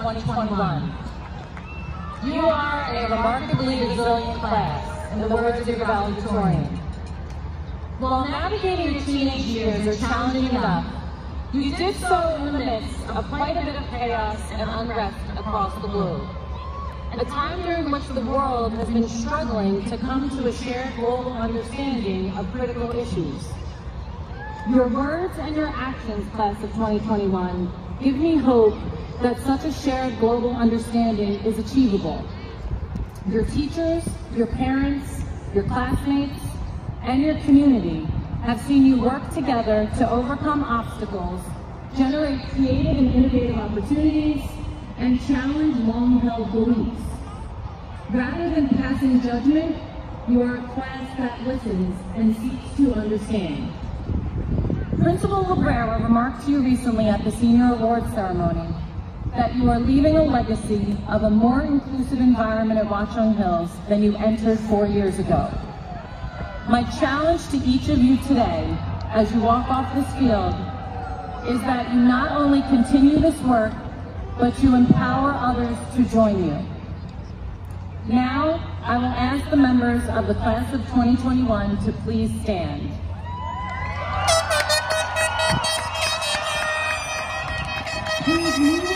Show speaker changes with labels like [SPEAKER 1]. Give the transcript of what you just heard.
[SPEAKER 1] 2021. You are a remarkably resilient class, in the words of your valedictorian. While navigating your teenage years are challenging enough, you did so in the midst of quite a bit of chaos and unrest across the globe. A time during which the world has been struggling to come to a shared global understanding of critical issues. Your words and your actions, class of 2021, give me hope that such a shared global understanding is achievable. Your teachers, your parents, your classmates, and your community have seen you work together to overcome obstacles, generate creative and innovative opportunities, and challenge long-held beliefs. Rather than passing judgment, you are a class that listens and seeks to understand. Principal Cabrera remarked to you recently at the Senior Awards ceremony that you are leaving a legacy of a more inclusive environment at Watchung Hills than you entered 4 years ago. My challenge to each of you today, as you walk off this field, is that you not only continue this work, but you empower others to join you. Now, I will ask the members of the class of 2021 to please stand.
[SPEAKER 2] Please